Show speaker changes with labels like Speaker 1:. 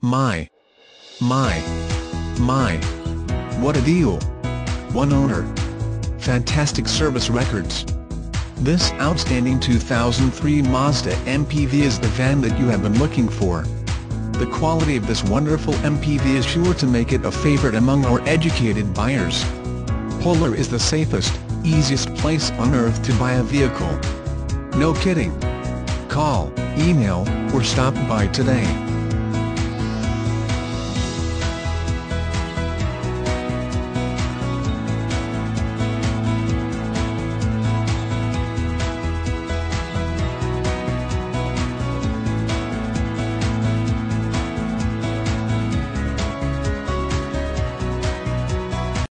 Speaker 1: My. What a deal. One owner. Fantastic service records. This outstanding 2003 Mazda MPV is the van that you have been looking for. The quality of this wonderful MPV is sure to make it a favorite among our educated buyers. Polar is the safest, easiest place on earth to buy a vehicle. No kidding. Call, email, or stop by today.